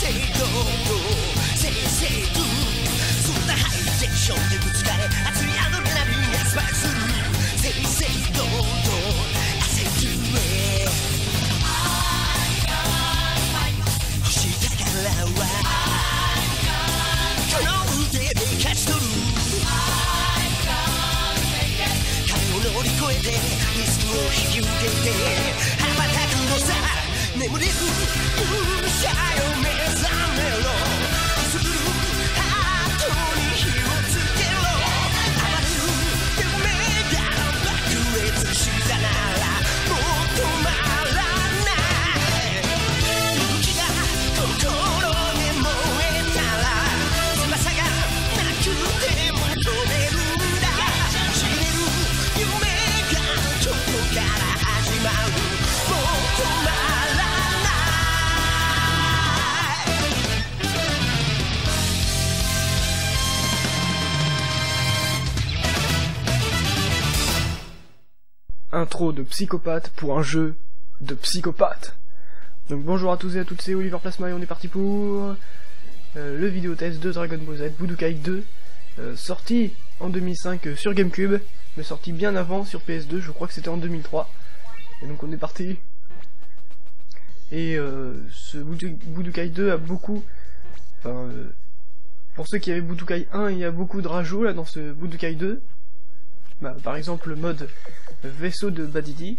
々と正々とそんなハイテンションでぶつかれ熱いアドレナリンがスパイクする正々堂々汗とめ欲したからはこの腕で勝ち取る壁を乗り越えてリスクを引き受けて羽ばたくのさ眠れる勇者よ目覚めろくすぶるハートに火をつけろ暴れる夢が爆裂したならもう止まらない勇気が心で燃えたら翼がなくても飛べるんだ知れる夢がここから始まるもう止まらない Intro de psychopathe pour un jeu de psychopathe. Donc bonjour à tous et à toutes, c'est Oliver Plasma et on est parti pour le vidéo test de Dragon Ball Z Budokai 2, sorti en 2005 sur GameCube, mais sorti bien avant sur PS2, je crois que c'était en 2003. Et donc on est parti. Et ce Budokai 2 a beaucoup... Enfin, pour ceux qui avaient Budokai 1, il y a beaucoup de rajouts là dans ce Budokai 2. Bah, par exemple le mode vaisseau de Badidi,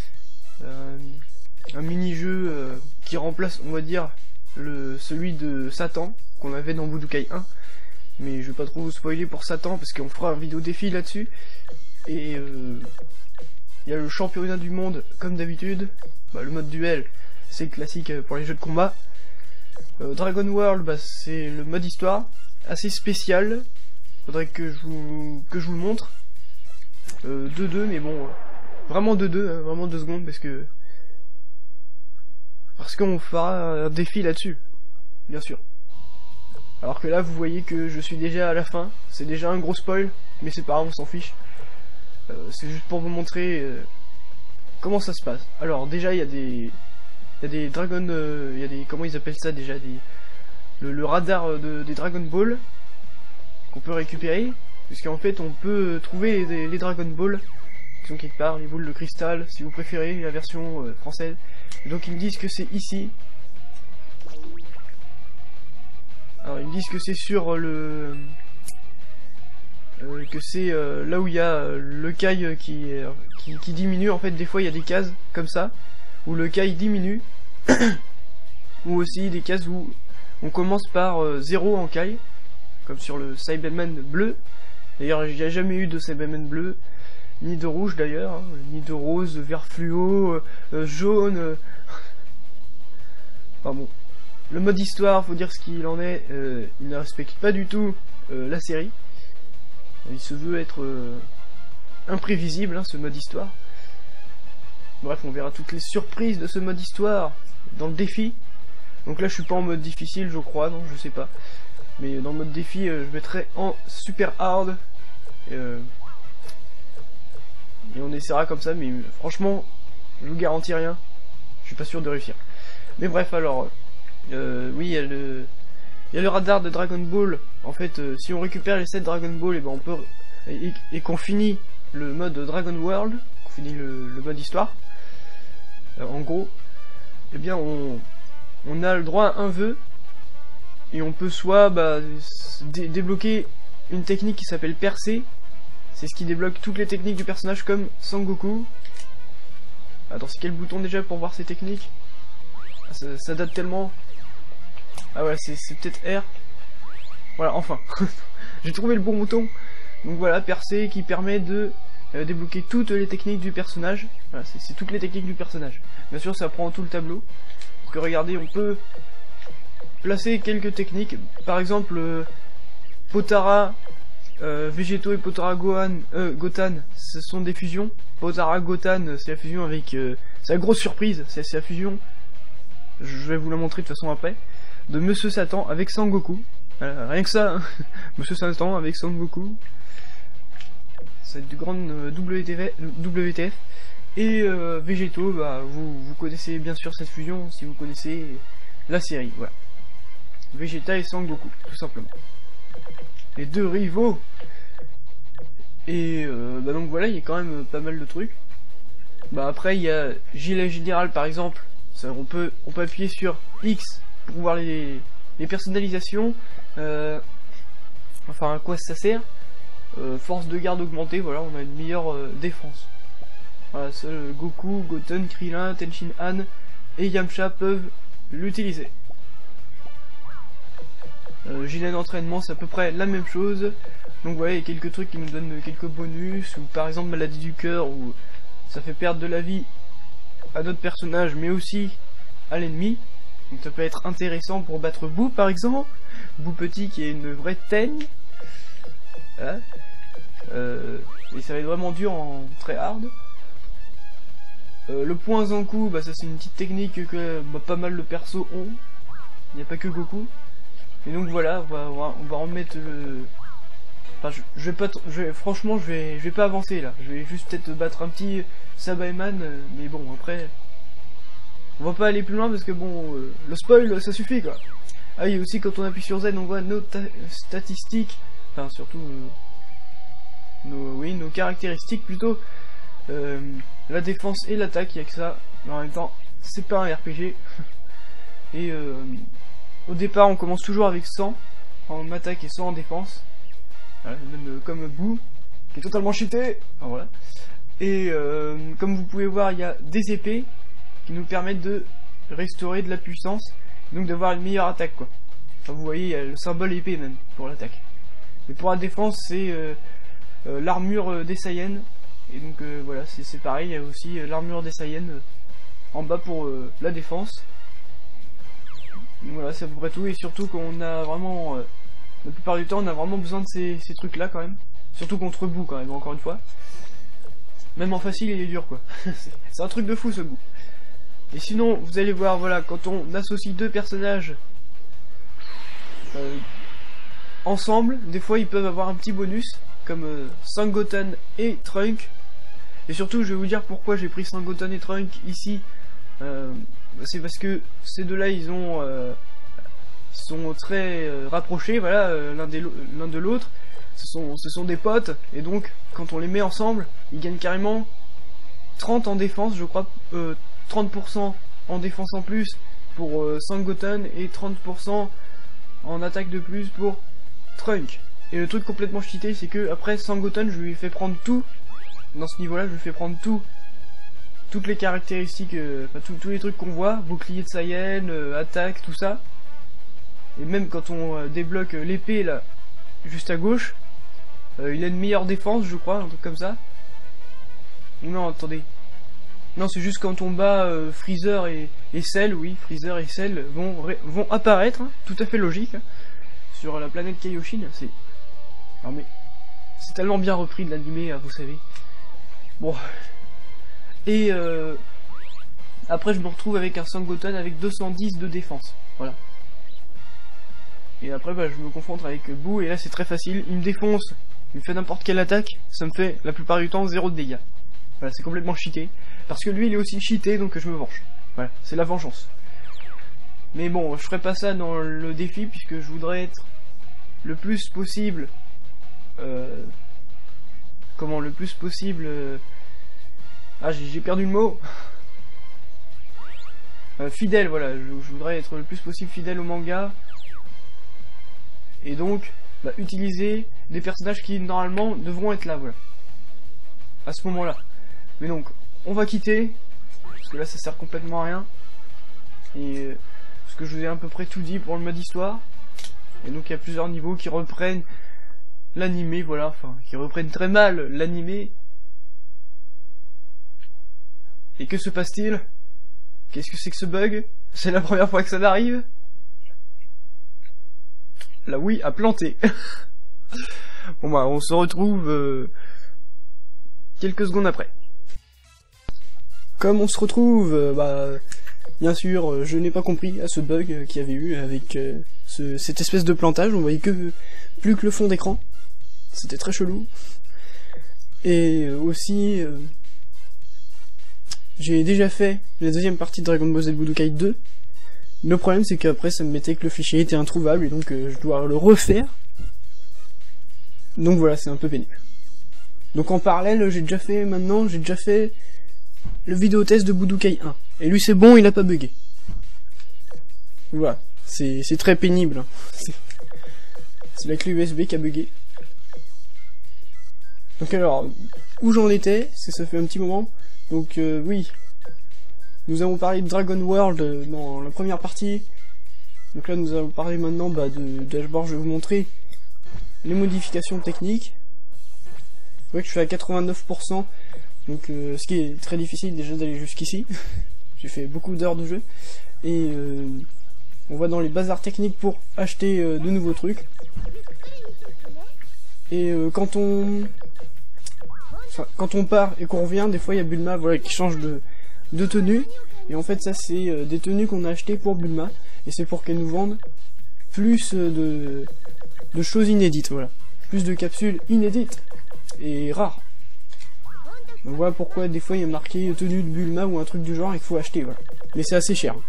un mini-jeu qui remplace, on va dire, celui de Satan qu'on avait dans Budokai 1, mais je vais pas trop vous spoiler pour Satan parce qu'on fera un vidéo défi là-dessus. Et il y a le championnat du monde comme d'habitude, bah, le mode duel c'est le classique pour les jeux de combat. Dragon World, bah, c'est le mode histoire, assez spécial, faudrait que je vous le montre. 2-2 mais bon, vraiment 2-2, hein, vraiment 2 secondes parce qu'on fera un défi là-dessus, bien sûr. Alors que là vous voyez que je suis déjà à la fin, c'est déjà un gros spoil, mais c'est pas grave, on s'en fiche. C'est juste pour vous montrer comment ça se passe. Alors déjà il y a des dragons, il y a des, comment ils appellent ça déjà, le radar des Dragon Ball qu'on peut récupérer. Puisqu'en fait on peut trouver les Dragon Ball qui sont quelque part, les boules de cristal si vous préférez la version française. Donc ils me disent que c'est ici. Alors ils me disent que c'est sur le... que c'est là où il y a le Kai qui diminue. En fait des fois il y a des cases comme ça où le Kai diminue. Ou aussi des cases où on commence par 0 en Kai, comme sur le Cyberman bleu. D'ailleurs, il n'y a jamais eu de Cyberman bleu, ni de rouge d'ailleurs, hein, ni de rose, vert fluo, jaune. Enfin bon, le mode histoire, faut dire ce qu'il en est, il ne respecte pas du tout la série. Il se veut être imprévisible, hein, ce mode histoire. Bref, on verra toutes les surprises de ce mode histoire dans le défi. Donc là, je suis pas en mode difficile, je crois, non, je sais pas. Mais dans le mode défi, je mettrai en super hard. Et on essaiera comme ça, mais franchement, je vous garantis rien. Je suis pas sûr de réussir. Mais bref, alors, oui, il y a le radar de Dragon Ball. En fait, si on récupère les 7 Dragon Ball, et ben on peut et qu'on finit le mode Dragon World, qu'on finit le mode histoire. En gros, eh bien, on a le droit à un vœu. Et on peut soit débloquer une technique qui s'appelle percer. C'est ce qui débloque toutes les techniques du personnage comme Sangoku. Attends, c'est quel bouton déjà pour voir ces techniques? Ça date tellement. Ah ouais, c'est peut-être R. Voilà, enfin. J'ai trouvé le bon bouton. Donc voilà, percer qui permet de débloquer toutes les techniques du personnage. Voilà, c'est toutes les techniques du personnage. Bien sûr, ça prend tout le tableau. Parce que regardez, on peut placer quelques techniques, par exemple Potara, Végéto et Potara Gotan, ce sont des fusions. Potara Gotan, c'est la fusion avec... c'est la grosse surprise, c'est la fusion, je vais vous la montrer de toute façon après, de Monsieur Satan avec Sangoku. Rien que ça, hein. Monsieur Satan avec Sangoku. C'est du grand WTF. Et Végéto, bah, vous connaissez bien sûr cette fusion si vous connaissez la série, voilà. Vegeta et Sangoku, tout simplement. Les deux rivaux. Et bah donc voilà, il y a quand même pas mal de trucs. Bah après il y a Gilet Général par exemple. Ça, on peut appuyer sur X pour voir les personnalisations. Enfin à quoi ça sert. Force de garde augmentée, voilà, on a une meilleure défense. Voilà, seul Goku, Goten, Krillin, Tenshin Han et Yamcha peuvent l'utiliser. Gilet d'entraînement, c'est à peu près la même chose. Donc voilà, il y a quelques trucs qui nous donnent quelques bonus, ou par exemple maladie du cœur, où ça fait perdre de la vie à d'autres personnages, mais aussi à l'ennemi. Donc ça peut être intéressant pour battre Boo par exemple. Boo petit qui est une vraie teigne. Voilà. Et ça va être vraiment dur en très hard. Le point Zankou, bah ça c'est une petite technique que pas mal de persos ont. Il n'y a pas que Goku. Et donc voilà, on va remettre le... Enfin, franchement, je vais pas avancer là. Je vais juste peut-être battre un petit Sabaiman, mais bon, après... On va pas aller plus loin parce que bon, le spoil, ça suffit quoi. Ah oui, aussi quand on appuie sur Z, on voit nos statistiques, enfin surtout nos caractéristiques plutôt. La défense et l'attaque, il n'y a que ça. Mais en même temps, c'est pas un RPG. Et au départ, on commence toujours avec 100 en attaque et 100 en défense. Voilà, même comme Boo, qui est totalement cheaté. Enfin, voilà. Et comme vous pouvez voir, il y a des épées qui nous permettent de restaurer de la puissance, donc d'avoir une meilleure attaque quoi. Enfin, vous voyez, il y a le symbole épée même pour l'attaque. Et pour la défense, c'est l'armure des Saiyans. Et donc voilà, c'est pareil, il y a aussi l'armure des Saiyans en bas pour la défense. Donc, voilà, c'est à peu près tout, et surtout qu'on a vraiment, la plupart du temps, on a vraiment besoin de ces trucs là quand même. Surtout contre Boo quand même, encore une fois. Même en facile, il est dur quoi. C'est un truc de fou ce Boo. Et sinon, vous allez voir, voilà, quand on associe deux personnages ensemble, des fois ils peuvent avoir un petit bonus, comme Sangoten et Trunk. Et surtout, je vais vous dire pourquoi j'ai pris Sangoten et Trunk ici. C'est parce que ces deux-là, ils sont très rapprochés, voilà, l'un de l'autre. Ce sont des potes, et donc, quand on les met ensemble, ils gagnent carrément 30 en défense, je crois, 30% en défense en plus pour Sangoten et 30% en attaque de plus pour Trunk. Et le truc complètement cheaté, c'est que après Sangoten, je lui ai fait prendre tout. Dans ce niveau-là, je lui ai fait prendre toutes les caractéristiques, tous les trucs qu'on voit, bouclier de Saiyan, attaque, tout ça. Et même quand on débloque l'épée là, juste à gauche, il a une meilleure défense, je crois, un truc comme ça. Non, attendez. Non, c'est juste quand on bat Freezer et Cell, oui, Freezer et Cell vont apparaître, hein, tout à fait logique, hein, sur la planète Kaioshin. C'est... Non mais... C'est tellement bien repris de l'animé, vous savez. Bon. Et après je me retrouve avec un Sangoten avec 210 de défense. Voilà. Et après bah, je me confronte avec Boo et là c'est très facile. Il me défonce, il me fait n'importe quelle attaque, ça me fait la plupart du temps 0 de dégâts. Voilà, c'est complètement cheaté. Parce que lui il est aussi cheaté, donc je me venge. Voilà, c'est la vengeance. Mais bon, je ferai pas ça dans le défi puisque je voudrais être le plus possible... comment le plus possible... Ah, j'ai perdu le mot. Fidèle, voilà. Je voudrais être le plus possible fidèle au manga. Et donc, bah, utiliser des personnages qui, normalement, devront être là, voilà. À ce moment-là. Mais donc, on va quitter. Parce que là, ça sert complètement à rien. Et... parce que je vous ai à peu près tout dit pour le mode histoire. Et donc, il y a plusieurs niveaux qui reprennent l'animé, voilà. Enfin, qui reprennent très mal l'animé. Et que se passe-t-il? Qu'est-ce que c'est que ce bug? C'est la première fois que ça m'arrive. La Wii a planté. Bon bah on se retrouve quelques secondes après. Comme on se retrouve, bah bien sûr je n'ai pas compris à ce bug qu'il y avait eu avec cette espèce de plantage. On voyait plus que le fond d'écran. C'était très chelou. Et aussi... j'ai déjà fait la deuxième partie de Dragon Ball Z Budokai 2, Le problème c'est qu'après ça me mettait que le fichier était introuvable et donc je dois le refaire. Donc voilà, c'est un peu pénible. Donc en parallèle, j'ai déjà fait le vidéo test de Budokai 1. Et lui c'est bon, il a pas bugué. Voilà, c'est très pénible. Hein. C'est la clé USB qui a bugué. Donc alors, où j'en étais, ça fait un petit moment. Donc oui, nous avons parlé de Dragon World dans la première partie. Donc là nous allons parler maintenant de dashboard. Je vais vous montrer les modifications techniques. Vous voyez que je suis à 89%, donc ce qui est très difficile déjà d'aller jusqu'ici. J'ai fait beaucoup d'heures de jeu. Et on va dans les bazars techniques pour acheter de nouveaux trucs. Et quand on part et qu'on revient, des fois il y a Bulma voilà, qui change de tenue. Et en fait ça c'est des tenues qu'on a achetées pour Bulma. Et c'est pour qu'elle nous vende plus de choses inédites, voilà. Plus de capsules inédites et rares. Donc voilà pourquoi des fois il y a marqué tenue de Bulma ou un truc du genre et qu'il faut acheter, voilà. Mais c'est assez cher.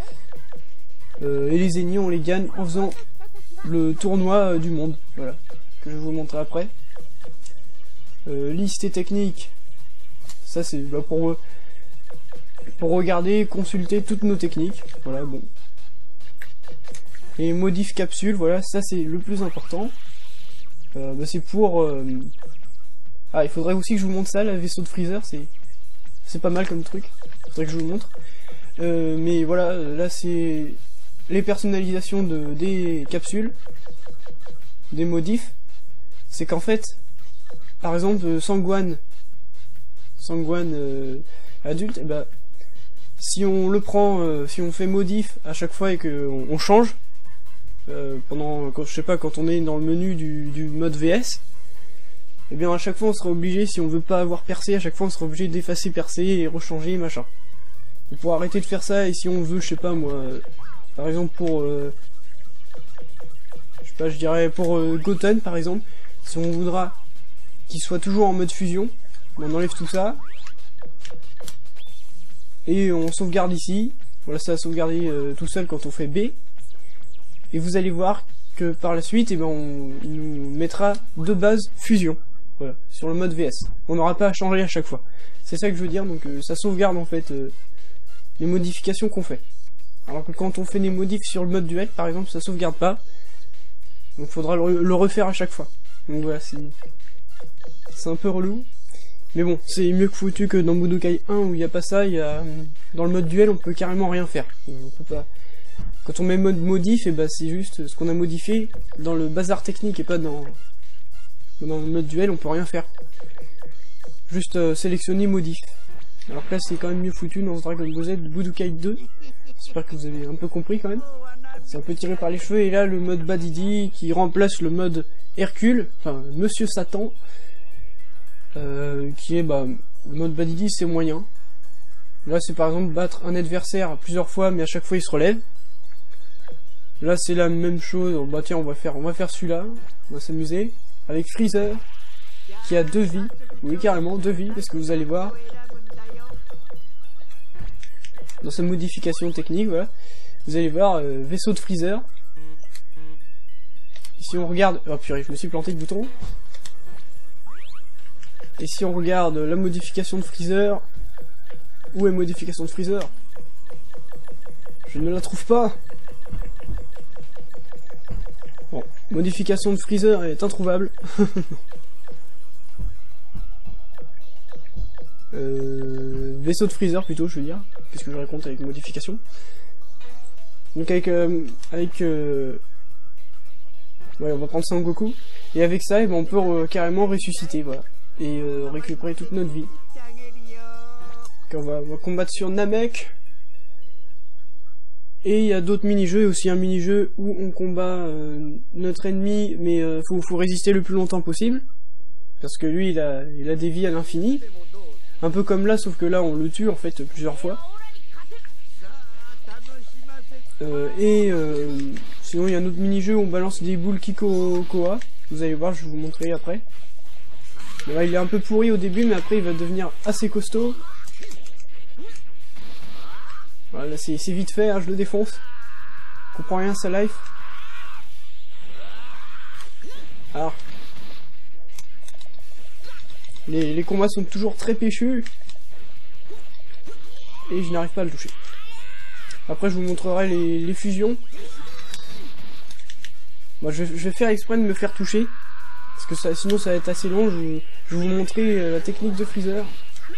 Et les ennemis on les gagne en faisant le tournoi du monde, voilà. Que je vais vous montrer après. Liste et technique. Ça c'est pour regarder, consulter toutes nos techniques. Voilà, bon. Et modif capsule, voilà, ça c'est le plus important. C'est pour... Ah, il faudrait aussi que je vous montre ça, la vaisseau de Freezer, c'est pas mal comme truc. Il faudrait que je vous montre. Mais voilà, là c'est les personnalisations des capsules, des modifs. C'est qu'en fait, par exemple, Sangwan adulte, et bah, si on le prend, si on fait modif à chaque fois et qu'on change, je sais pas, quand on est dans le menu du mode VS, et bien à chaque fois on sera obligé, si on veut pas avoir percé, à chaque fois on sera obligé d'effacer percé et rechanger machin. Et pour arrêter de faire ça, et si on veut, je sais pas moi, par exemple pour je sais pas, je dirais pour Goten par exemple, si on voudra qu'il soit toujours en mode fusion, on enlève tout ça et on sauvegarde ici. Voilà, ça va sauvegarder tout seul quand on fait B. Et vous allez voir que par la suite, il nous mettra de base fusion. Voilà, sur le mode VS. On n'aura pas à changer à chaque fois. C'est ça que je veux dire, donc ça sauvegarde en fait les modifications qu'on fait. Alors que quand on fait des modifs sur le mode duel, par exemple, ça sauvegarde pas. Donc faudra le refaire à chaque fois. Donc voilà, c'est un peu relou. Mais bon, c'est mieux que foutu que dans Budokai 1 où il n'y a pas ça, dans le mode duel on peut carrément rien faire. On peut pas... Quand on met mode modif, et bah c'est juste ce qu'on a modifié dans le bazar technique et pas dans le mode duel, on peut rien faire. Juste sélectionner modif. Alors que là c'est quand même mieux foutu dans ce Dragon Ball Z Budokai 2. J'espère que vous avez un peu compris quand même. C'est un peu tiré par les cheveux, et là le mode Badidi qui remplace le mode Hercule, enfin Monsieur Satan, qui est le mode Badidi c'est moyen. Là c'est par exemple battre un adversaire plusieurs fois mais à chaque fois il se relève. Là c'est la même chose, bah tiens on va faire celui-là, on va s'amuser, avec Freezer, qui a 2 vies, oui carrément 2 vies, parce que vous allez voir, dans sa modification technique, voilà, vous allez voir, vaisseau de Freezer, et si on regarde, oh purée, je me suis planté de bouton, et si on regarde la modification de Freezer, où est modification de Freezer? Je ne la trouve pas. Bon, modification de Freezer est introuvable. Vaisseau de Freezer plutôt, je veux dire. Qu'est-ce que je raconte avec modification? Donc ouais, on va prendre Sangoku. Et avec ça, on peut carrément ressusciter, voilà. Et récupérer toute notre vie. Donc, on va combattre sur Namek. Et il y a d'autres mini-jeux, et aussi un mini-jeu où on combat notre ennemi, mais faut résister le plus longtemps possible. Parce que lui, il a des vies à l'infini. Un peu comme là, sauf que là, on le tue, en fait, plusieurs fois. Sinon, il y a un autre mini-jeu où on balance des boules Kikokoa. Vous allez voir, je vais vous montrer après. Mais là, il est un peu pourri au début, mais après, il va devenir assez costaud. Voilà, c'est vite fait, hein, je le défonce. Je comprends rien sa life. Alors. Les combats sont toujours très péchus. Et je n'arrive pas à le toucher. Après je vous montrerai les fusions. Moi je vais faire exprès de me faire toucher. Parce que ça, sinon ça va être assez long. Je vais vous montrer la technique de Freezer.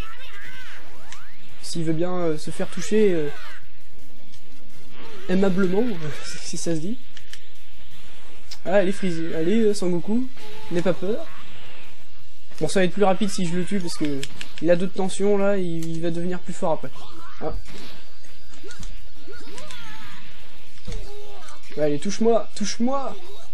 S'il veut bien se faire toucher aimablement, si ça se dit. Ah, allez Freezer, allez Sangoku, n'aie pas peur. Bon, ça va être plus rapide si je le tue parce que il a d'autres tensions là, il va devenir plus fort après. Ah. Ouais, allez, touche-moi, touche-moi.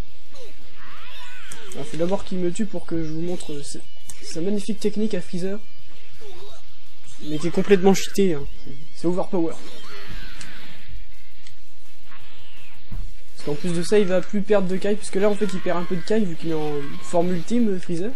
Il faut d'abord qu'il me tue pour que je vous montre sa magnifique technique à Freezer. Mais qui est complètement cheaté, hein. C'est overpower. Parce qu'en plus de ça, il va plus perdre de Kai, puisque là en fait il perd un peu de Kai vu qu'il est en forme ultime, Freezer.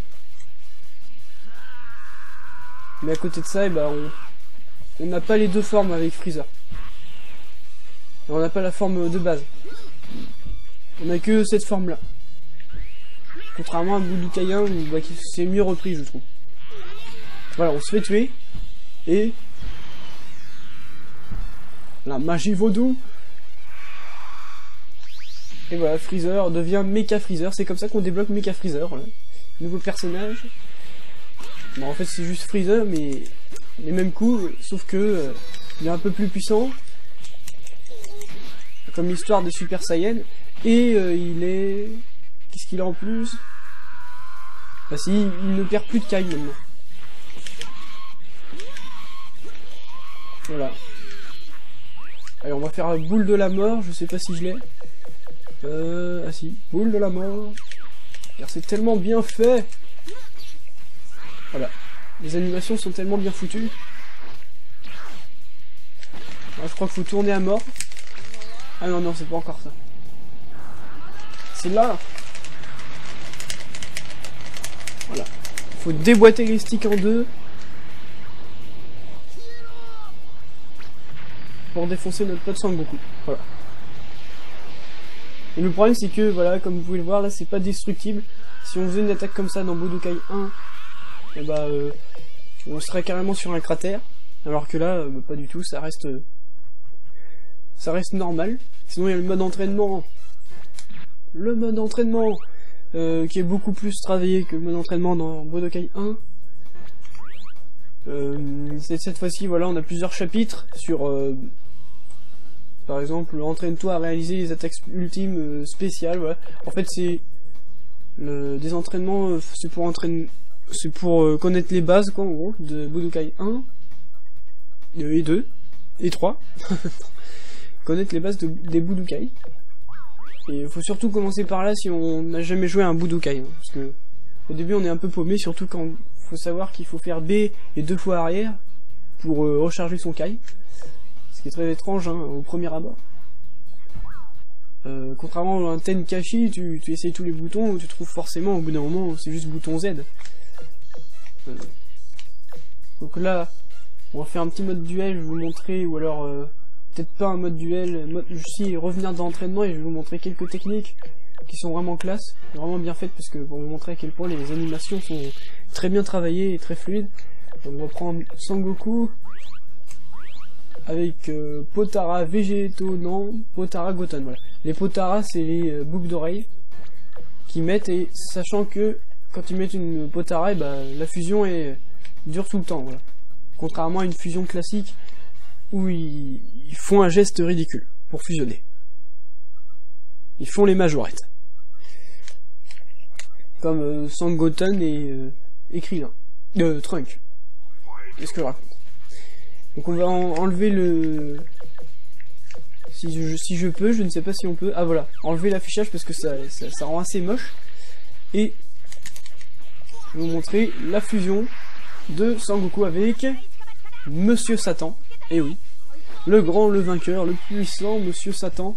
Mais à côté de ça, eh ben, on n'a pas les deux formes avec Freezer. Et on n'a pas la forme de base. On a que cette forme là. Contrairement à Budokai 1, bah, c'est mieux repris je trouve. Voilà, on se fait tuer. Et... la magie vaudou. Et voilà, Freezer devient Mecha Freezer. C'est comme ça qu'on débloque Mecha Freezer. Voilà. Nouveau personnage. Bon, en fait, c'est juste Freezer, mais les mêmes coups, sauf que il est un peu plus puissant. Comme l'histoire des Super Saiyan. Et il est... qu'est-ce qu'il a en plus? Bah si, il ne perd plus de Kai maintenant. Voilà. Allez, on va faire boule de la mort, je sais pas si je l'ai. Ah si, boule de la mort. Car c'est tellement bien fait. Voilà. Les animations sont tellement bien foutues. Alors, je crois qu'il faut tourner à mort. Ah non, non, c'est pas encore ça. C'est là. Voilà. Il faut déboîter les sticks en deux. Pour défoncer notre pote Sangoku. Voilà. Et le problème c'est que, voilà, comme vous pouvez le voir, là c'est pas destructible. Si on faisait une attaque comme ça dans Budokai 1, et bah, on serait carrément sur un cratère. Alors que là, bah, pas du tout, ça reste normal. Sinon il y a le mode entraînement. Le mode entraînement qui est beaucoup plus travaillé que le mode entraînement dans Budokai 1. Cette fois-ci, voilà, on a plusieurs chapitres sur, par exemple, entraîne-toi à réaliser les attaques ultimes spéciales. Voilà. En fait, c'est des entraînements, c'est pour connaître les bases, quoi, en gros, de Budokai 1 et 2 et 3. Connaître les bases des Budokai. Et il faut surtout commencer par là si on n'a jamais joué à un Budokai, hein, parce que au début on est un peu paumé, surtout quand faut savoir qu'il faut faire B et 2 fois arrière pour recharger son Kai. Ce qui est très étrange, hein, au premier abord. Contrairement à un Tenkaichi, tu essayes tous les boutons, tu trouves forcément au bout d'un moment c'est juste bouton Z. Donc là, on va faire un petit mode duel, je vais vous montrer, ou alors peut-être pas un mode duel, si revenir dans l'entraînement et je vais vous montrer quelques techniques qui sont vraiment classe, vraiment bien faites, parce que pour vous montrer à quel point les animations sont très bien travaillées et très fluides. Donc on va prendre Sangoku avec Potara Végétaux, non, Potara Goten, voilà. Les Potara c'est les boucles d'oreilles qu'ils mettent, et sachant que quand ils mettent une Potara, bah, la fusion dure tout le temps, voilà. Contrairement à une fusion classique où ils font un geste ridicule pour fusionner. Ils font les majorettes. Comme Sangoten et Krillin. Trunk. Qu'est-ce que je raconte? Donc on va enlever le... Si je peux, je ne sais pas si on peut. Ah voilà, enlever l'affichage parce que ça rend assez moche. Et je vais vous montrer la fusion de Sangoku avec Monsieur Satan. Et oui, le grand, le vainqueur, le puissant Monsieur Satan.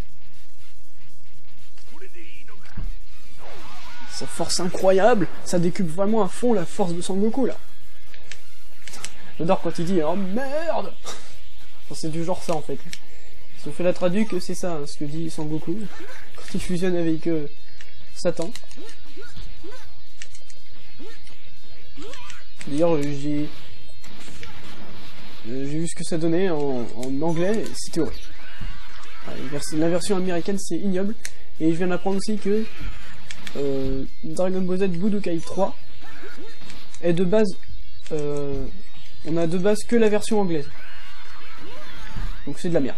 Sa force incroyable, ça décupe vraiment à fond la force de Sangoku là. J'adore quand il dit oh merde. Enfin, c'est du genre ça en fait. Si on fait la traduque, c'est ça, hein, ce que dit Sangoku quand il fusionne avec Satan. D'ailleurs, j'ai vu ce que ça donnait en anglais, c'était horrible. La version américaine, c'est ignoble. Et je viens d'apprendre aussi que Dragon Ball Z Budokai 3 est de base... on a de base que la version anglaise. Donc c'est de la merde.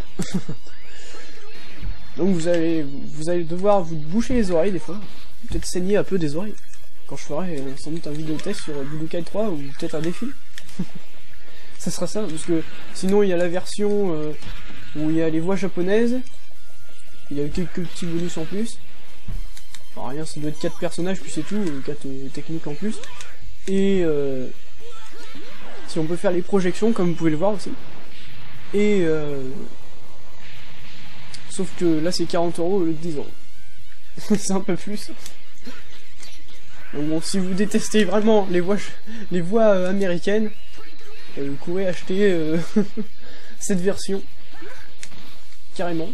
Donc vous allez devoir vous boucher les oreilles des fois. Peut-être saigner un peu des oreilles. Quand je ferai sans doute un vidéo test sur Budokai 3 ou peut-être un défi. Ça sera ça, parce que sinon il y a la version où il y a les voix japonaises. Il y a quelques petits bonus en plus. Enfin, rien, ça doit être 4 personnages, puis c'est tout, 4 techniques en plus. Et si on peut faire les projections, comme vous pouvez le voir aussi. Et sauf que là c'est 40 € au lieu de 10 €. C'est un peu plus. Donc bon, si vous détestez vraiment les voix américaines, vous pourrez acheter cette version. Carrément.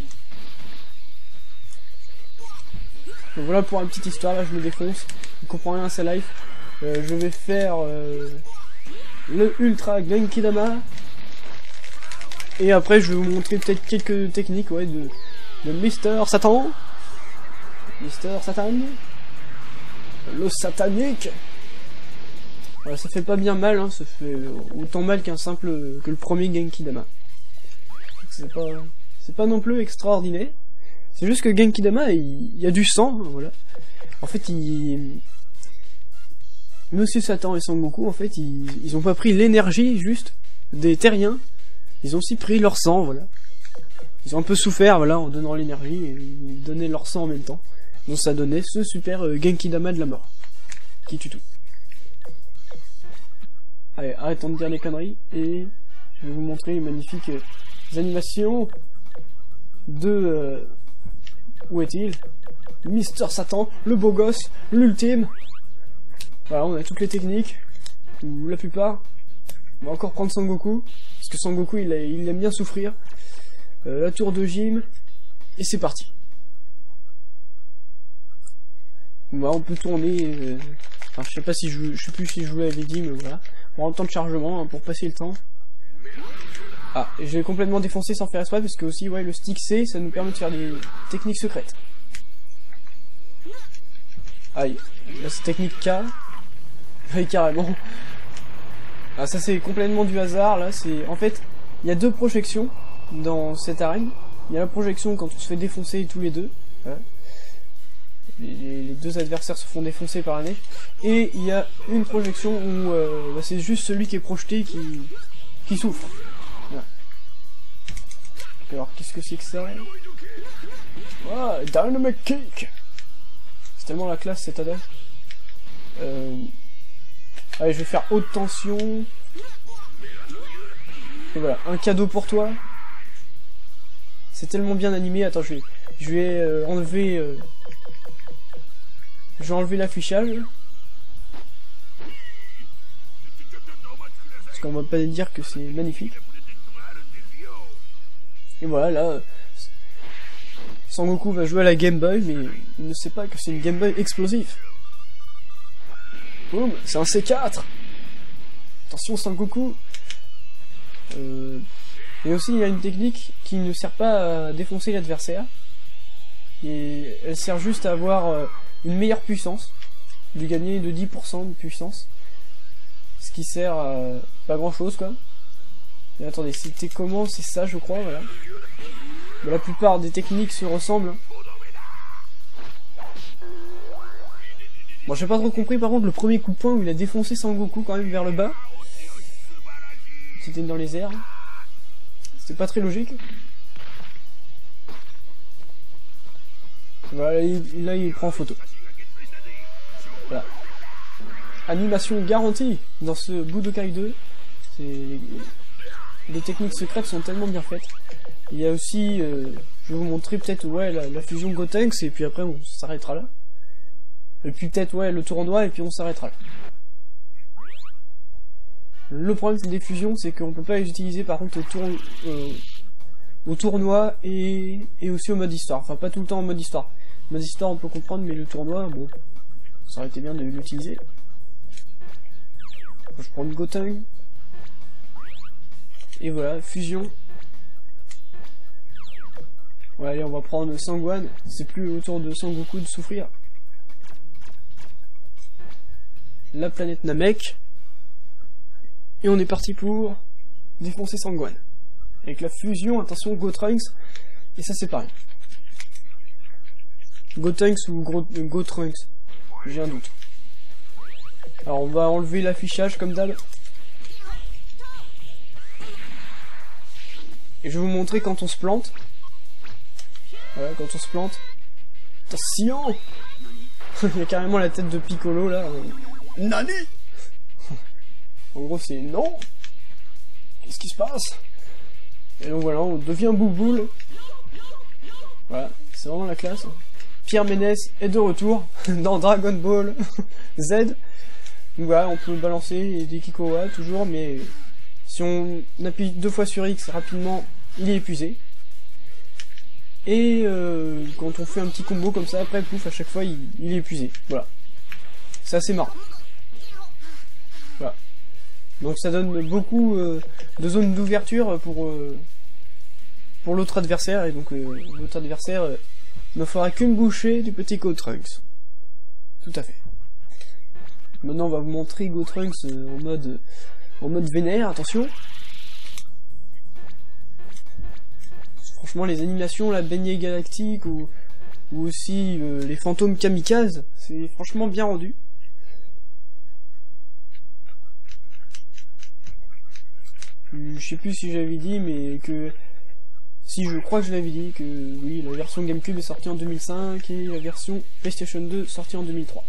Donc voilà pour une petite histoire, là je me défonce. Je comprends rien à sa life. Je vais faire le Ultra Genkidama. Et après je vais vous montrer peut-être quelques techniques ouais, de Mister Satan. Mister Satan. Le satanique. Voilà, ça fait pas bien mal, hein, ça fait autant mal qu'un simple... que le premier Genkidama. C'est pas non plus extraordinaire. C'est juste que Genkidama, il y a du sang, voilà. En fait, Monsieur Satan et Sangoku, en fait, ils ont pas pris l'énergie, juste, des terriens. Ils ont aussi pris leur sang, voilà. Ils ont un peu souffert, voilà, en donnant l'énergie, et ils donnaient leur sang en même temps. Donc ça donnait ce super Genkidama de la mort. Qui tue tout. Allez, arrêtons de dire les conneries, et je vais vous montrer les magnifiques animations de... où est-il? Mister Satan, le beau gosse, l'ultime. Voilà, on a toutes les techniques, ou la plupart. On va encore prendre Sangoku, parce que Sangoku il aime bien souffrir. La tour de gym, et c'est parti. Bah, on peut tourner, enfin je sais pas si je sais plus si je jouais avec Guy, mais voilà. On prend le temps de chargement hein, pour passer le temps. Ah, je vais complètement défoncer sans faire exprès, parce que aussi, ouais, le stick C, ça nous permet de faire des techniques secrètes. Aïe, là c'est technique K. Oui, carrément. Ah, ça c'est complètement du hasard, là, c'est... En fait, il y a deux projections dans cette arène. Il y a la projection quand on se fait défoncer tous les deux. Voilà. Les deux adversaires se font défoncer par la neige. Et il y a une projection où bah, c'est juste celui qui est projeté qui souffre. Voilà. Alors, qu'est-ce que c'est que ça? Ah, Dynamic Kick. C'est tellement la classe cette adage. Allez, je vais faire haute tension. Et voilà, un cadeau pour toi. C'est tellement bien animé. Attends, je vais enlever... je vais enlever l'affichage. Parce qu'on va pas dire que c'est magnifique. Et voilà, là... Sangoku va jouer à la Game Boy, mais il ne sait pas que c'est une Game Boy explosive. Boum, c'est un C4. Attention Sangoku. Et aussi il y a une technique qui ne sert pas à défoncer l'adversaire. Et elle sert juste à avoir une meilleure puissance. De gagner de 10% de puissance. Ce qui sert à pas grand chose quoi. Et attendez, c'était comment? C'est ça je crois, voilà. Mais la plupart des techniques se ressemblent. Bon, j'ai pas trop compris par contre le premier coup de poing où il a défoncé Sangoku quand même vers le bas. C'était dans les airs. C'était pas très logique. Voilà, là il prend en photo. Voilà. Animation garantie dans ce Budokai 2. Les techniques secrètes sont tellement bien faites. Il y a aussi, je vais vous montrer peut-être ouais, la fusion Gotenks et puis après on s'arrêtera là. Et puis peut-être ouais le tournoi et puis on s'arrêtera là. Le problème des fusions c'est qu'on peut pas les utiliser par contre au tournoi et aussi au mode histoire. Enfin, pas tout le temps en mode histoire. Mode histoire, on peut comprendre, mais le tournoi, bon, ça aurait été bien de l'utiliser. Je prends une Gotenks. Et voilà, fusion. Ouais, allez, on va prendre Sangwan. C'est plus au tour de Sangoku de souffrir. La planète Namek. Et on est parti pour défoncer Sangwan. Avec la fusion, attention, Gotrunks. Et ça, c'est pareil. Gotenks ou Gotrunks. J'ai un doute. Alors, on va enlever l'affichage comme d'hab. Et je vais vous montrer quand on se plante. Voilà, quand on se plante. Attention. Il y a carrément la tête de Piccolo, là. Nani. En gros, c'est non. Qu'est-ce qui se passe? Et donc voilà, on devient Bouboule. Voilà, c'est vraiment la classe. Pierre Ménès est de retour dans Dragon Ball Z. Donc voilà, on peut balancer des Kikowa toujours, mais si on appuie 2 fois sur X rapidement, il est épuisé. Et quand on fait un petit combo comme ça, après pouf, à chaque fois il est épuisé. Voilà. C'est assez marrant. Voilà. Donc ça donne beaucoup de zones d'ouverture pour l'autre adversaire, et donc l'autre adversaire ne fera qu'une bouchée du petit Gotrunks. Tout à fait. Maintenant on va vous montrer Gotrunks en mode vénère, attention. Franchement les animations, la baignée galactique ou aussi les fantômes kamikazes, c'est franchement bien rendu. Je sais plus si j'avais dit, mais que... Si, je crois que je l'avais dit, que oui, la version GameCube est sortie en 2005 et la version PlayStation 2 sortie en 2003.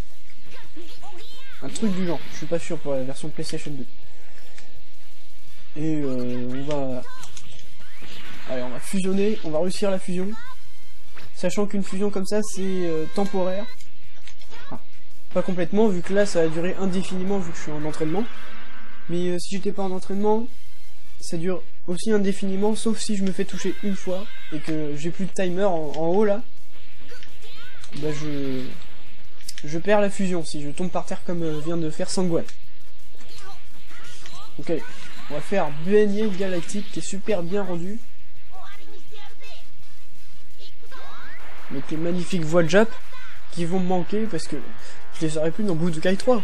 Un truc du genre, je suis pas sûr pour la version PlayStation 2. Et on va... Allez, on va fusionner, on va réussir la fusion. Sachant qu'une fusion comme ça, c'est temporaire. Enfin, pas complètement, vu que là, ça va durer indéfiniment, vu que je suis en entraînement. Mais si j'étais pas en entraînement, ça dure aussi indéfiniment, sauf si je me fais toucher une fois, et que j'ai plus de timer en haut, là. Bah je perds la fusion, si je tombe par terre comme vient de faire Sangwan. Ok, on va faire baignée galactique, qui est super bien rendu. Avec les magnifiques voix de Jap, qui vont me manquer, parce que je les aurai plus dans Budokai 3.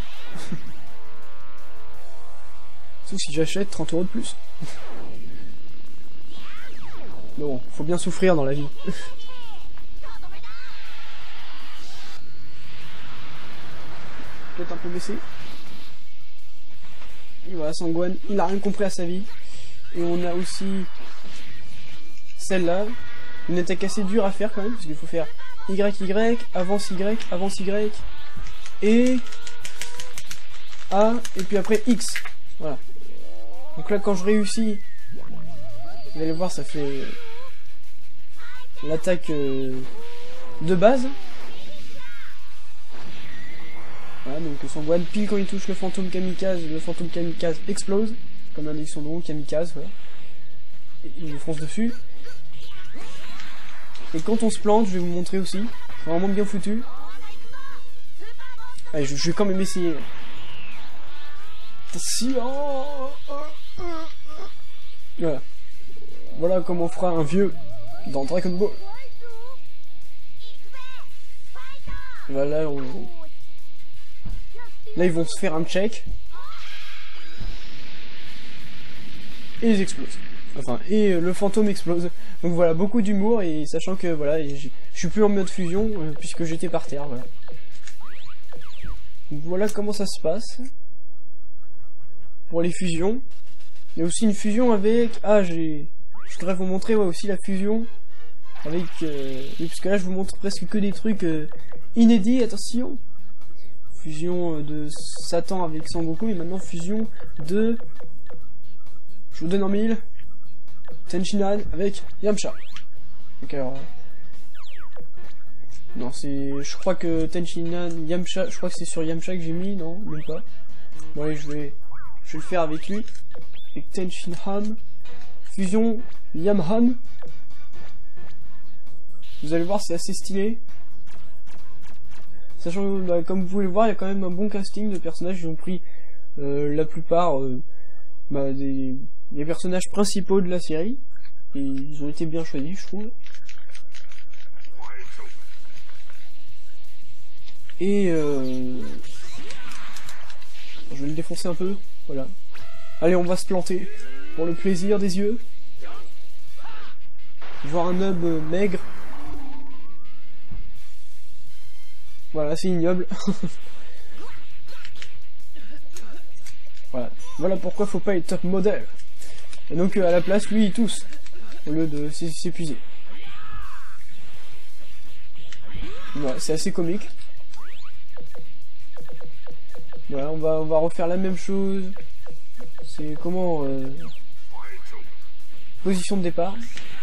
Sauf si j'achète 30 € de plus. Bon, faut bien souffrir dans la vie. Peut-être un peu baissé. Et voilà, Sangwan, il a rien compris à sa vie. Et on a aussi celle-là. Une attaque assez dure à faire quand même, parce qu'il faut faire YY, avance Y, avance Y, et A, et puis après X. Voilà. Donc là, quand je réussis, vous allez voir, ça fait l'attaque de base. Voilà, donc Sangwan, pile quand il touche le fantôme kamikaze explose, comme l'indique son nom, kamikaze, voilà. Et il fonce dessus. Et quand on se plante, je vais vous montrer aussi, c'est vraiment bien foutu. Allez, je vais quand même essayer. Voilà. Voilà comment on fera un vieux dans Dragon Ball. Voilà, là ils vont se faire un check. Et ils explosent. Enfin, et le fantôme explose. Donc voilà, beaucoup d'humour, et sachant que voilà, je suis plus en mode fusion, puisque j'étais par terre, voilà. Donc voilà comment ça se passe. Pour les fusions. Il y a aussi une fusion avec... Ah, je voudrais vous montrer aussi la fusion avec... Oui, parce que là je vous montre presque que des trucs inédits, attention. Fusion de Satan avec Sangoku, et maintenant fusion de... Je vous donne en mille. Tenshinhan avec Yamcha. Donc alors... Non, c'est... Je crois que Tenshinhan, Yamcha... Je crois que c'est sur Yamcha que j'ai mis, non? Même pas. Bon allez, je vais le faire avec lui. Avec Tenshinhan. fusion Yamhan. Vous allez voir, c'est assez stylé. Sachant que, bah, comme vous pouvez le voir, il y a quand même un bon casting de personnages. Ils ont pris la plupart des personnages principaux de la série. Et ils ont été bien choisis, je trouve. Et je vais le défoncer un peu, voilà. Allez, on va se planter, pour le plaisir des yeux. Voir un homme maigre. Voilà, c'est ignoble. Voilà pourquoi faut pas être top modèle. Et donc à la place, lui il tousse, au lieu de s'épuiser. Voilà, c'est assez comique. Voilà, on va refaire la même chose. C'est comment position de départ.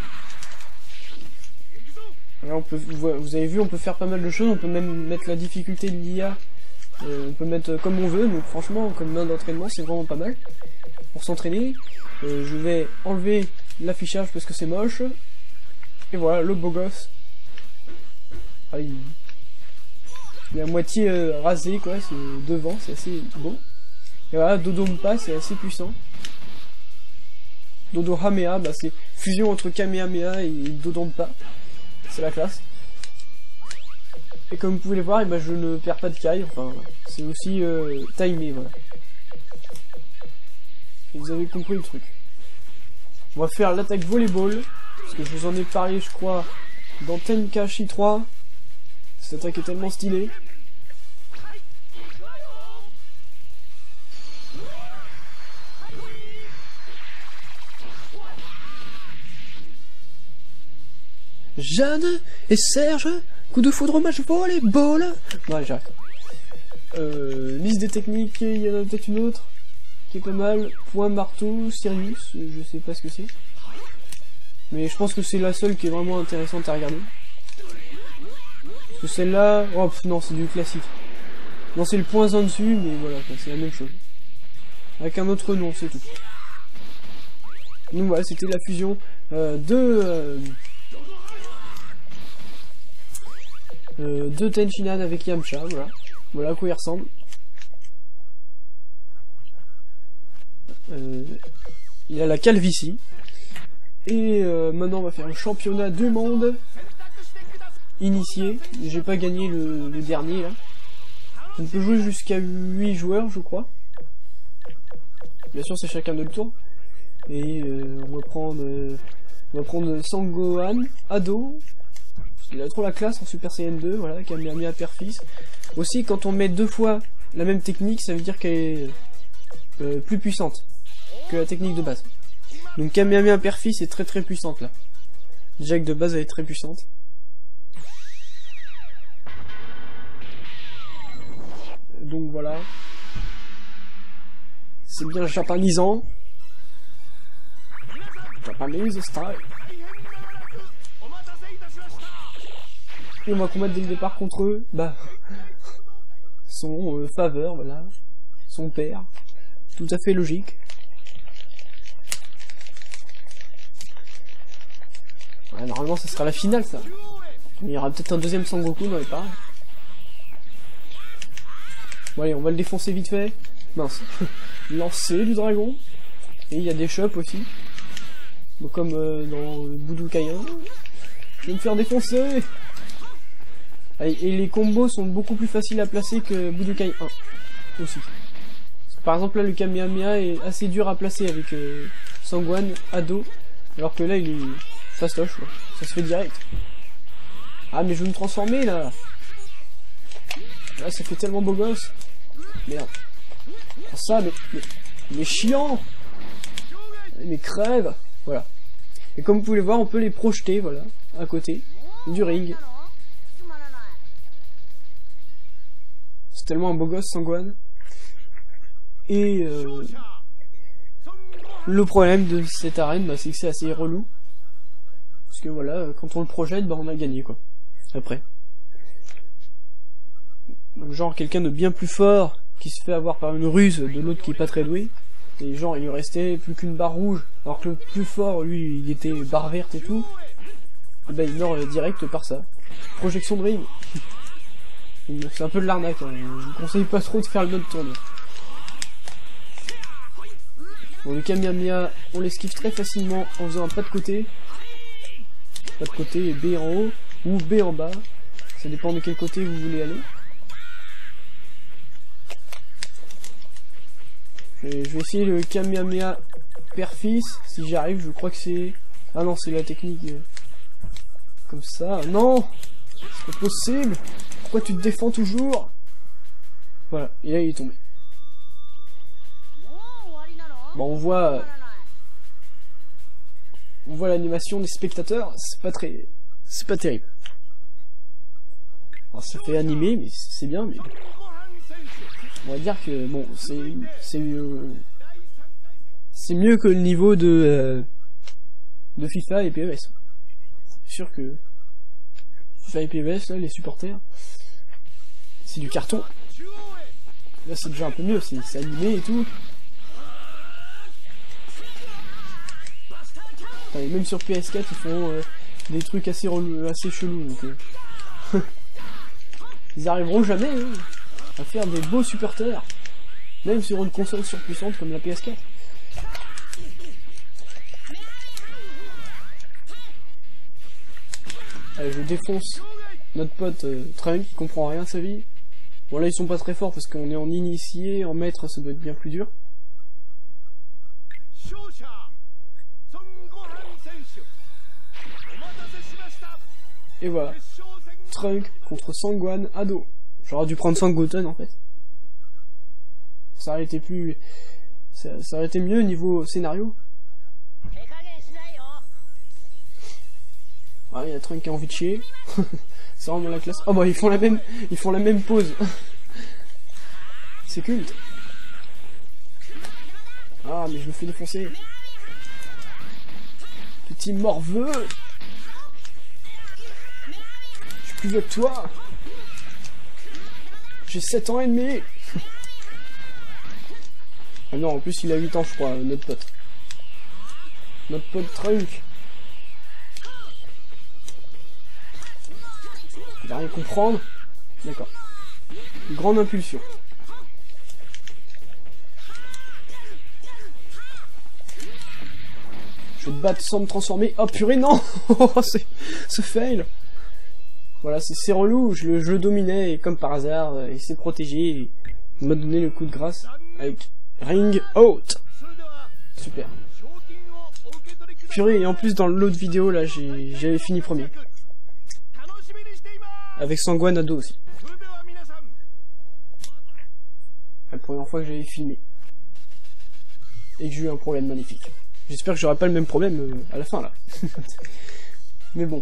Voilà, vous avez vu, on peut faire pas mal de choses. On peut même mettre la difficulté de l'IA. On peut mettre comme on veut. Donc franchement, comme main d'entraînement, c'est vraiment pas mal pour s'entraîner. Je vais enlever l'affichage parce que c'est moche. Et voilà, le beau gosse. Ah, il est à moitié rasé, quoi, c'est devant, c'est assez beau. Et voilà, Dodonpa, c'est assez puissant. Dodohamea, bah c'est fusion entre Kamehameha et Dodonpa. C'est la classe. Et comme vous pouvez le voir, bah, je ne perds pas de Kai, enfin, c'est aussi timé, voilà. Et vous avez compris le truc. On va faire l'attaque volleyball, parce que je vous en ai parlé, je crois, dans Tenkaichi 3. Cette attaque est tellement stylée. Jeanne et Serge, coup de foudre au match volleyball. Ouais, j'arrête. Liste des techniques, il y en a peut-être une autre qui est pas mal. Point marteau, Sirius, je sais pas ce que c'est. Mais je pense que c'est la seule qui est vraiment intéressante à regarder. Parce que celle-là... Oh non, c'est du classique. Non, c'est le point en dessus, mais voilà, c'est la même chose. Avec un autre nom, c'est tout. Donc voilà, c'était la fusion de Tenshinhan avec Yamcha, voilà. Voilà à quoi il ressemble. Il a la calvitie. Et maintenant on va faire le championnat du monde initié. J'ai pas gagné le dernier là. On peut jouer jusqu'à 8 joueurs je crois. Bien sûr c'est chacun de le tour. Et on va prendre Sangohan, Ado. Il a trop la classe en Super Saiyan 2, voilà, Kamehameha Père-Fils. Aussi quand on met deux fois la même technique, ça veut dire qu'elle est plus puissante que la technique de base. Donc Kamehameha Père-Fils est très puissante là. Déjà que de base elle est très puissante. Donc voilà. C'est bien japonisant. Japanese style. Et on va combattre dès le départ contre eux. Bah. Son faveur, voilà. Son père. Tout à fait logique. Ouais, normalement ça sera la finale ça. Il y aura peut-être un deuxième Sangoku dans les parages. Bon allez, on va le défoncer vite fait. Mince. Lancer du dragon. Et il y a des shops aussi. Donc, comme dans Budokai 1. Je vais me faire défoncer. Allez, et les combos sont beaucoup plus faciles à placer que Budokai 1. Aussi. Par exemple là le Kamehameha est assez dur à placer avec Sangohan, Ado. Alors que là il est fastoche, quoi. Ça se fait direct. Ah mais je veux me transformer là. Là ça fait tellement beau gosse. Merde. Oh, ça mais chiant. Mais crève. Voilà. Et comme vous pouvez le voir on peut les projeter, voilà, à côté du ring. C'est tellement un beau gosse Sangohan. Et le problème de cette arène, bah, c'est que c'est assez relou. Parce que voilà, quand on le projette, bah, on a gagné quoi. Après. Donc, genre quelqu'un de bien plus fort qui se fait avoir par une ruse de l'autre qui est pas très doué. Et genre, il lui restait plus qu'une barre rouge, alors que le plus fort, lui, il était barre verte et tout. Et ben, il meurt direct par ça. Projection de ring. C'est un peu de l'arnaque, hein. Je vous conseille pas trop de faire le mode tournoi. Bon, le Kamehameha, on l'esquive très facilement en faisant un pas de côté. Pas de côté et B en haut, ou B en bas. Ça dépend de quel côté vous voulez aller. Et je vais essayer le Kamehameha père-fils, si j'y arrive, je crois que c'est... Ah non, c'est la technique... Comme ça, non! C'est pas possible! Pourquoi tu te défends toujours? Voilà, et là il est tombé. Bon, on voit l'animation des spectateurs, c'est pas terrible. Alors ça fait animer, mais c'est bien, mais... On va dire que, bon, c'est mieux que le niveau de FIFA et PES. C'est sûr que FIFA et PES, là, les supporters, c'est du carton. Là, c'est déjà un peu mieux, c'est animé et tout. Enfin, et même sur PS4, ils font des trucs assez chelous, donc... Ils arriveront jamais, hein, à faire des beaux supporters, même sur une console surpuissante comme la PS4. Allez, je défonce notre pote Trunk, qui comprend rien à sa vie. Bon, là ils sont pas très forts parce qu'on est en initié, en maître ça doit être bien plus dur. Et voilà, Trunk contre Sangwan Ado. J'aurais dû prendre Sangoten en fait. Ça aurait été plus... Ça aurait été mieux niveau scénario. Ah, il y a Trunk qui a envie de chier. C'est vraiment la classe. Oh bah ils font la même pause. C'est culte. Ah mais je me fais défoncer. Petit morveux. Je suis plus vieux que toi. J'ai 7 ans et demi. Ah non, en plus il a 8 ans je crois, notre pote. Notre pote Trunk. Il va rien comprendre. D'accord. Grande impulsion. Je vais te battre sans me transformer. Oh purée, non. Ce fail. Voilà, c'est relou. Je le dominais et comme par hasard, il s'est protégé et il m'a donné le coup de grâce avec Ring Out. Super. Purée, et en plus dans l'autre vidéo là, j'avais fini premier. Avec Sangwan Ado aussi. La première fois que j'avais filmé. Et que j'ai eu un problème magnifique. J'espère que j'aurai pas le même problème à la fin là. Mais bon.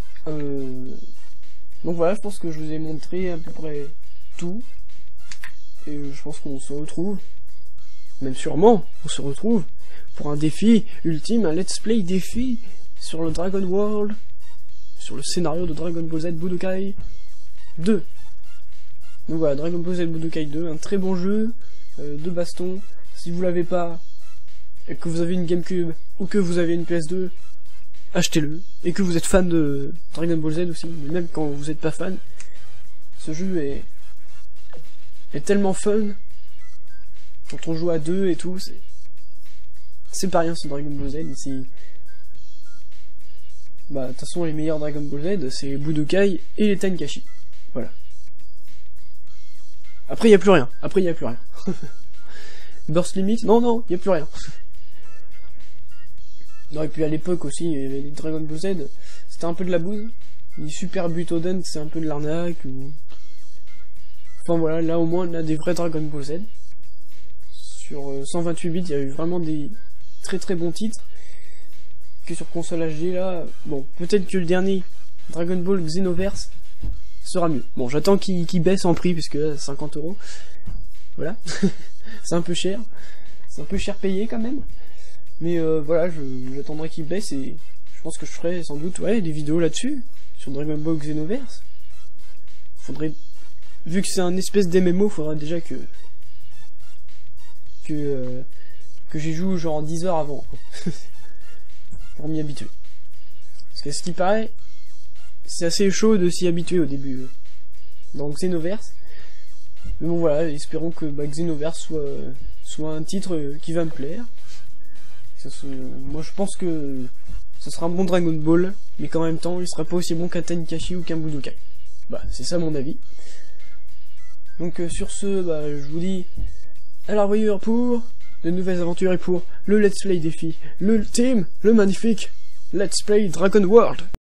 Donc voilà, je pense que je vous ai montré à peu près tout. Et je pense qu'on se retrouve. Même sûrement, on se retrouve pour un défi ultime, un let's play défi sur le Dragon World. Sur le scénario de Dragon Ball Z Budokai 2. Donc voilà, Dragon Ball Z Budokai 2, un très bon jeu de baston. Si vous l'avez pas, et que vous avez une GameCube, ou que vous avez une PS2, achetez-le. Et que vous êtes fan de Dragon Ball Z aussi, mais même quand vous n'êtes pas fan, ce jeu est tellement fun. Quand on joue à deux et tout, c'est pas rien ce Dragon Ball Z, c'est... Bah, de toute façon, les meilleurs Dragon Ball Z, c'est Budokai et les Tenkaichi. Voilà. Après, il n'y a plus rien. Burst Limit, non, il n'y a plus rien. Non, et puis à l'époque aussi, les Dragon Ball Z, c'était un peu de la bouse. Les Super Butoden, c'est un peu de l'arnaque. Ou... Enfin voilà, là au moins, on a des vrais Dragon Ball Z. Sur 128 bits, il y a eu vraiment des très très bons titres. Que sur console HD là, bon, peut-être que le dernier Dragon Ball Xenoverse sera mieux. Bon, j'attends qu'il baisse en prix, parce que là, 50 €. Voilà. C'est un peu cher. C'est un peu cher payé quand même. Mais voilà, j'attendrai qu'il baisse et je pense que je ferai sans doute des vidéos là-dessus. Sur Dragon Ball Xenoverse. Faudrait... Vu que c'est un espèce d'MMO, faudrait déjà que que j'ai joué genre 10 heures avant. Pour m'y habituer. Parce que ce qui paraît, c'est assez chaud de s'y habituer au début. Dans Xenoverse. Mais bon voilà, espérons que Xenoverse soit un titre qui va me plaire. Moi je pense que ce sera un bon Dragon Ball, mais qu'en même temps il sera pas aussi bon qu'un Tenkaichi ou qu'un Budokai. Bah c'est ça mon avis. Donc sur ce, je vous dis à la revoyure pour de nouvelles aventures et pour le Let's Play défi, le magnifique Let's Play Dragon World.